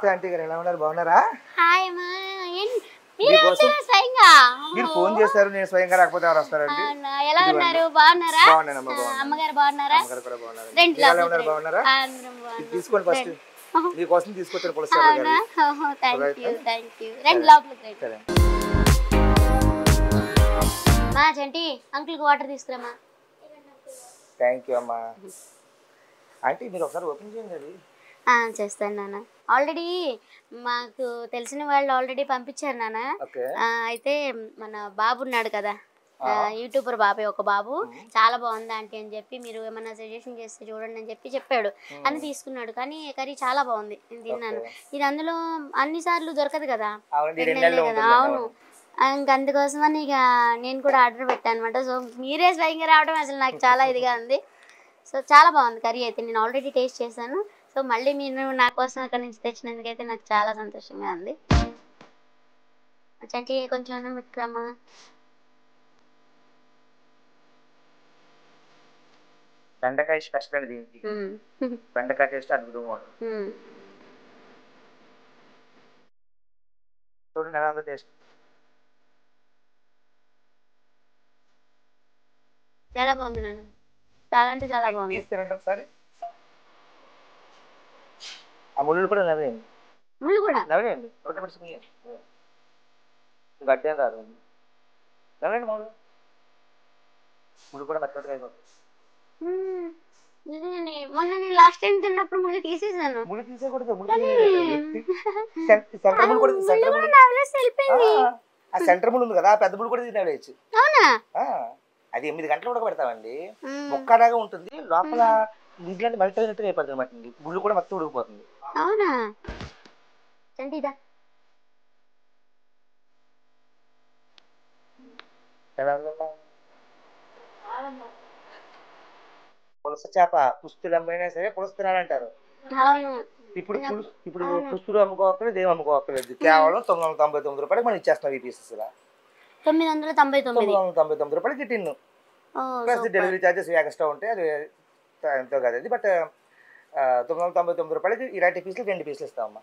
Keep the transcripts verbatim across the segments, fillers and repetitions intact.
నమస్తే ఆంటీ గారు, ఎలా ఉన్నారు? బాగున్నారా? హాయ్ మా మీరు స్వయంగా మీరు ఫోన్ చేశారు, నేను స్వయంగా రాకపోతే ఎవరు వస్తారండి? ఎలా ఉన్నారు? బాగున్నారా? బాగున్నానమ్మా, బాగున్నాను. అమ్మగారు బాగున్నారా? అమ్మగారు కూడా బాగున్నారు. ఎలా ఉన్నారు? బాగున్నారా? తీసుకోండి, ఫస్ట్ మీకోసం తీసుకొచ్చారు పులస గారు. థ్యాంక్ యూ థ్యాంక్ యూ రండి లోపలికి రండి. మా చంటి అంకుల్ కి వాటర్ తీసుకురామా. థ్యాంక్ యూ అమ్మా. ఆంటీ మీరు ఒకసారి ఓపెన్ చేయండి. అది చేస్తాను నాన్న. ఆల్రెడీ మాకు తెలిసిన వాళ్ళు ఆల్రెడీ పంపించారు నాన్న. అయితే మన బాబు ఉన్నాడు కదా, యూట్యూబర్ బాబాయ్, ఒక బాబు చాలా బాగుంది ఆంటీ అని చెప్పి, మీరు ఏమన్నా సజెషన్ చేస్తే చూడండి అని చెప్పి చెప్పాడు. అని తీసుకున్నాడు. కానీ కర్రీ చాలా బాగుంది, నేను తిన్నాను. ఇది అందులో అన్ని సార్లు దొరకదు కదా, కదా. అవును, ఇంక అందుకోసమని ఇక నేను కూడా ఆర్డర్ పెట్టాను అనమాట. సో మీరే స్వయంగా రావడం అసలు నాకు చాలా ఇదిగా ఉంది. సో చాలా బాగుంది కర్రీ అయితే, నేను ఆల్రెడీ టేస్ట్ చేశాను. సో మళ్ళీ మీరు నా కోసం అక్కడి నుంచి తెచ్చినందుకైతే నాకు చాలా సంతోషంగా ఉంది. చంటి కొంచెం పెట్టుకురమ్మా. బెండకాయ స్పెషల్ అండి దీనికి. బెండకాయ టేస్ట్ అద్భుతంగా ఉంటుంది. చూడండి ఎలా ఉందో టేస్ట్. చాలా బాగుంది నాన్న, చాలా అంటే చాలా బాగుంది. తీసుకురండి ఒకసారి. ఆ ముళ్ళు కూడా నవ్వేయండి, ముళ్ళు కూడా నవ్వేయండి. ఒకటి పడుతుంది గడ్డేం కాదు, నవ్వేయండి. ముళ్ళు ముళ్ళు కూడా మట్టి అయిపోతుంది. మొన్న నేను లాస్ట్ టైం తిన్నప్పుడు ముళ్ళు తీసేసాను. ముళ్ళు తీసేయకూడదు, ఆ సెంటర్ ముళ్ళు ఉంది కదా, పెద్ద ముళ్ళు కూడా తినేయచ్చు. అవునా? అది ఎనిమిది గంటలు ఉడకబెడతామండి. ముక్కలాగా ఉంటుంది, లోపల నీళ్ళని మెల్ట్ అయినట్టుగా అయిపోతుంది అన్నమాట. ముళ్ళు కూడా మొత్తం ఉడికిపోతుంది. అవునా? చంటిదా పులస చేప పుస్తులు అమ్మైనా సరే పులుసు తినాలంటారు. ఇప్పుడు ఇప్పుడు పుస్తులు అమ్ముకోవట్లేదు, ఏం అమ్ముకోవట్లేదు. కేవలం తొమ్మిది వందల తొంభై తొమ్మిది రూపాయలకి మనం ఇచ్చేస్తున్నాం ఈ పీసెస్. ఇలా తొమ్మిది వందల తొంభై తొమ్మిది వందల తొంభై తొమ్మిది రూపాయలకి tin plus delivery charges extra ఉంటాయి. అది ఎంతో కాదు అది. బట్ తొమ్మిది వందల తొంభై తొమ్మిది రూపాయలకి ఇలాంటి పీసులు రెండు పీసులు ఇస్తామమ్మా.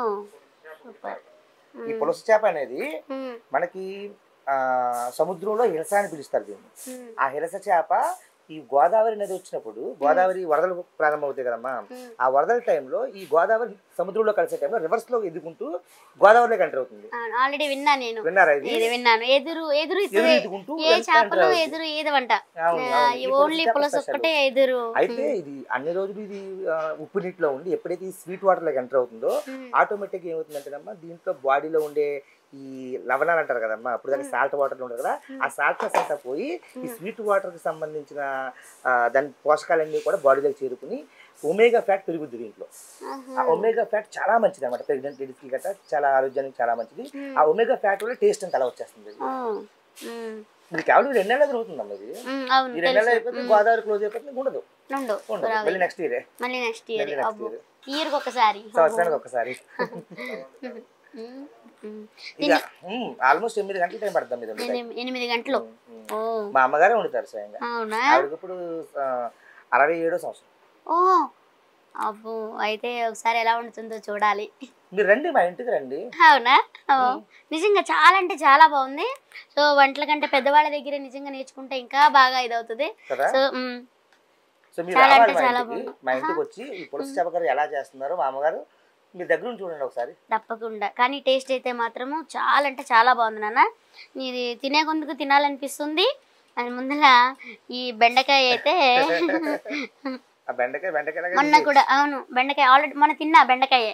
ఈ పులస చేప అనేది మనకి ఆ సముద్రంలో హిలస అని పిలుస్తారు దీన్ని. ఆ హిలస చేప ఈ గోదావరి నది వచ్చినప్పుడు, గోదావరి వరదలు ప్రారంభమవుతాయి కదమ్మా, ఆ వరదల టైంలో ఈ గోదావరి సముద్రంలో కలిసే టైంలో రివర్స్ లో ఎదుగుంటూ గోదావరిలోకి ఎంటర్ అవుతుంది. ఆల్రెడీ విన్నా నేను. విన్నారా? ఇది విన్నాను. ఎదురు ఎదురు ఏ చేపలు ఎదురు ఏదవంట, ఓన్లీ పులస ఒక్కటే ఎదురు. అయితే ఇది అన్ని రోజులు ఇది ఉప్పు నీటిలో ఉండి ఎప్పుడైతే ఈ స్వీట్ వాటర్ లోకి ఎంటర్ అవుతుందో ఆటోమేటిక్ ఏమవుతుందంటేనమ్మా, దీంట్లో బాడీలో ఉండే ఈ లవణాలు అంటారు కదమ్మా, అప్పుడు దానికి సాల్ట్ వాటర్ ఉంటుంది కదా, ఆ సాల్ట్నెస్ అంతా పోయి ఈ స్వీట్ వాటర్ కి సంబంధించిన దాని పోషకాలన్నీ కూడా బాడీలోకి చేరుకుని ఒమేగా ఫ్యాట్ పెరుగుద్ది దీంట్లో. ఆ ఒమేగా ఫ్యాట్ చాలా మంచిది అనమాట, ప్రెగ్నెంట్ లేడీస్కి గట్రా చాలా ఆరోగ్యానికి చాలా మంచిది. ఆ ఒమేగా ఫ్యాట్ వల్ల టేస్ట్ అంత అలా వచ్చేస్తుంది. ఇది కేవలం రెండు నెలలు జరుగుతుందమ్మా. ఇది ఈ రెండు నెలలు అయిపోతే గోదావరి క్లోజ్ అయిపోతుంది, ఉండదు ఉండదు మళ్ళీ నెక్స్ట్ ఇయర్ మళ్ళీ నెక్స్ట్ ఇయర్ ఇయర్ ఒకసారి సంవత్సరానికి ఒకసారి. ఆల్మోస్ట్ ఎనిమిది గంటలు టైం పడుతుంది. ఎనిమిది గంటలు మా అమ్మగారే వండుతారు స్వయంగా. ఆవిడకి ఇప్పుడు అరవై ఏడో సంవత్సరం. ఓ అబ్బో, అయితే ఒకసారి ఎలా వండుతుందో చూడాలి. మీరు రండి, మా ఇంటికి రండి. అవునా? నిజంగా చాలా అంటే చాలా బాగుంది. సో వంటల కంటే పెద్దవాళ్ళ దగ్గర నిజంగా నేర్చుకుంటే ఇంకా బాగా ఇదవుతుంది. సో సో మీరు రావాలి మా ఇంటికి. మా ఇంటికి వచ్చి ఈ పులస చేప కర్రీ ఎలా చేస్తున్నారో మా అమ్మగారు మీ దగ్గర చూడండి ఒకసారి. తప్పకుండా. కానీ టేస్ట్ అయితే మాత్రము చాలా అంటే చాలా బాగుంది నాన్న. ఇది తినే కొందుకు తినాలనిపిస్తుంది. అది ముందర ఈ బెండకాయ అయితే బెండకాయ బెండకాయ మొన్న కూడా, అవును బెండకాయ ఆల్రెడీ మొన్న తిన్నా బెండకాయ.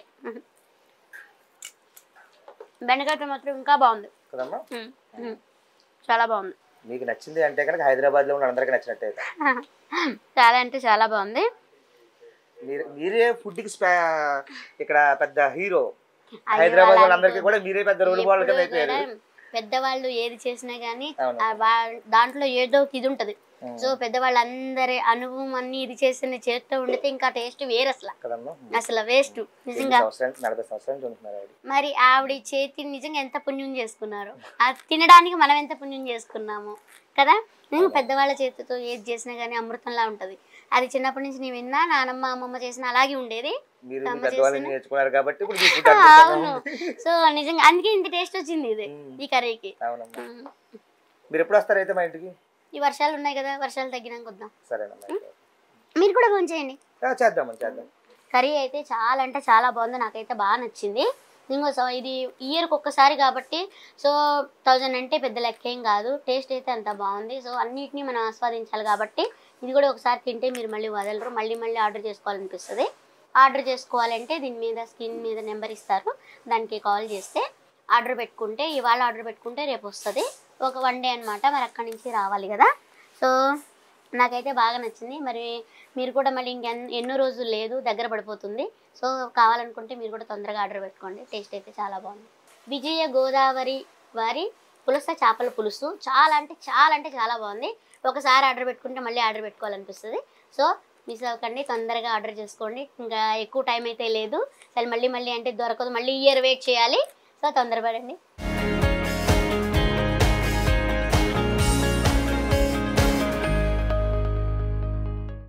బెండకాయతో మాత్రం ఇంకా బాగుంది కదమ్మా, చాలా బాగుంది. మీకు నచ్చింది అంటే కనుక హైదరాబాద్ లో ఉన్న అందరికీ నచ్చినట్టే. చాలా అంటే చాలా బాగుంది. మీరు మీరే ఫుడ్ కి ఇక్కడ పెద్ద హీరో. హైదరాబాద్ వాళ్ళందరికీ కూడా మీరే పెద్ద రోల్ మోడల్ కింద అయిపోయారు. పెద్దవాళ్ళు ఏది చేసినా గానీ దాంట్లో ఏదో ఇది ఉంటది. సో పెద్దవాళ్ళందరి అనుభవం అన్ని ఇది చేసిన చేతితో ఉండితే ఇంకా టేస్ట్ వేరు అసలు అసలు వేస్ట్ నిజంగా. మరి ఆవిడ చేతి నిజంగా ఎంత పుణ్యం చేసుకున్నారు, అది తినడానికి మనం ఎంత పుణ్యం చేసుకున్నాము కదా. పెద్దవాళ్ళ చేతితో ఏది చేసినా కానీ అమృతంలా ఉంటది. అది చిన్నప్పటి నుంచి నేను విన్నా, నానమ్మ అమ్మమ్మ చేసిన అలాగే ఉండేది. అవును, సో నిజంగా అందుకే ఇంత టేస్ట్ వచ్చింది ఇది ఈ కర్రీకి. మీరు ఎప్పుడు వస్తారు అయితే మా ఇంటికి? ఈ వర్షాలు ఉన్నాయి కదా, వర్షాలు తగ్గినాక వద్దాం. మీరు కూడా ఫోన్ చేయండి, చేద్దాం చేద్దాం. కర్రీ అయితే చాలా అంటే చాలా బాగుంది, నాకైతే బాగా నచ్చింది. ఇంకో సో ఇది ఇయర్కి ఒక్కసారి కాబట్టి సో థౌజండ్ అంటే పెద్ద లెక్కేం కాదు. టేస్ట్ అయితే అంత బాగుంది. సో అన్నిటినీ మనం ఆస్వాదించాలి కాబట్టి ఇది కూడా ఒకసారి తింటే మీరు మళ్ళీ వదలరు, మళ్ళీ మళ్ళీ ఆర్డర్ చేసుకోవాలనిపిస్తుంది. ఆర్డర్ చేసుకోవాలంటే దీని మీద స్క్రీన్ మీద నెంబర్ ఇస్తారు, దానికి కాల్ చేస్తే ఆర్డర్ పెట్టుకుంటే, ఇవాళ ఆర్డర్ పెట్టుకుంటే రేపు వస్తుంది. ఒక వన్ డే అనమాట, మరి అక్కడి నుంచి రావాలి కదా. సో నాకైతే బాగా నచ్చింది. మరి మీరు కూడా మళ్ళీ ఇంకె ఎన్నో రోజులు లేదు, దగ్గర పడిపోతుంది. సో కావాలనుకుంటే మీరు కూడా తొందరగా ఆర్డర్ పెట్టుకోండి. టేస్ట్ అయితే చాలా బాగుంది. విజయ గోదావరి వారి పులస చేపల పులుసు చాలా అంటే చాలా అంటే చాలా బాగుంది. ఒకసారి ఆర్డర్ పెట్టుకుంటే మళ్ళీ ఆర్డర్ పెట్టుకోవాలనిపిస్తుంది. సో మిస్ అవ్వకండి, తొందరగా ఆర్డర్ చేసుకోండి. ఇంకా ఎక్కువ టైం అయితే లేదు, అసలు మళ్ళీ మళ్ళీ అంటే దొరకదు, మళ్ళీ ఇయర్ వెయిట్ చేయాలి. సో తొందరపడండి.